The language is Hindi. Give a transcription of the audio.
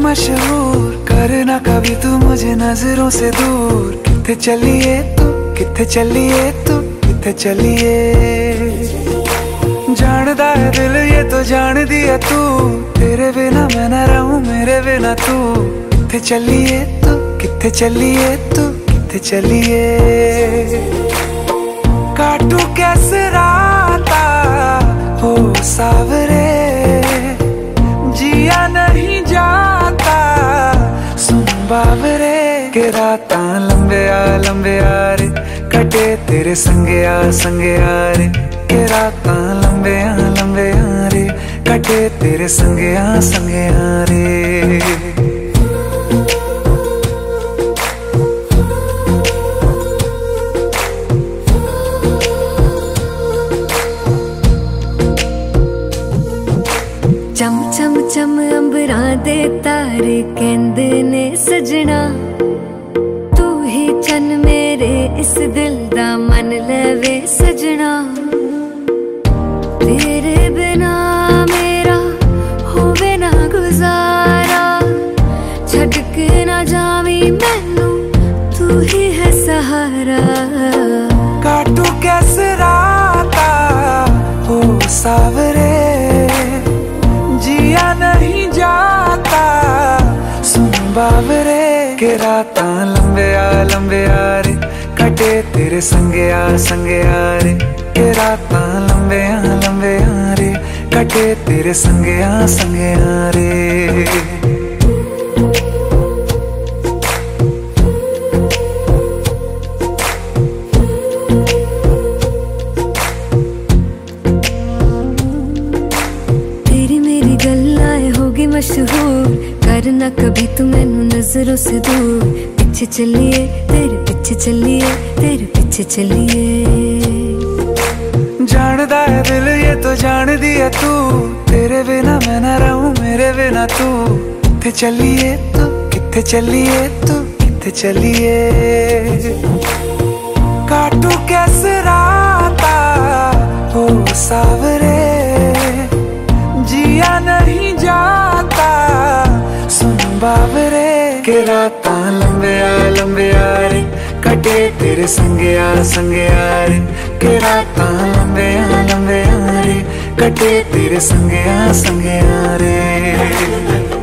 मशहूर, करना कभी तू मुझे नजरों से दूर। किथे चलिए तू, किथे चलिए तू, किथे चलिए। जानदा है दिल ये तो जान दिया तू, तेरे बिना मैं न रहूं मेरे बिना तू। किथे चलिए तू, किथे चलिए तू, किथे चलिए। काटू कैसे राता हो सावरे, जिया नहीं जाता सुन बावरे। के रातां लंबे आ रे, कटे तेरे संगे आ रे। के रातां लंबे आ रे, कटे तेरे संगे आ रे। चम चम चम अंबरां दे तारे कहंदे ने सजना, तू ही चन मेरे इस दिल दा मन लवे सजना। तेरे बिना मेरा होवे ना गुजारा, छड़ के ना जावी मैनू तू ही है सहारा। काटू कैसे राता हो सावरे, जिया नहीं जाता सुन बावरे। के रातां लंबे आ रे, कटे तेरे संगे आ रे। के रातां लंबे आ रे, कटे तेरे संगे आ रे। मशहूर, करना कभी तू मैनू नजरों से दूर। पीछे चलिए तेरे पीछे चलिए, तेरे पीछे चलिए। जानदा है दिल ये तो जान दिया तू, तेरे बिना मैं न रहूं मेरे बिना तू। किथे चलिए तू, किथे चलिए तू, किथे चलिए। काटू कैसे राता हो सावरे, जिया नहीं जाता सुन बावरे। के रातां लंबे आ रे, कटे तेरे संगे आ रे। के रातां लंबे आ रे, कटे तेरे संगे आ रे।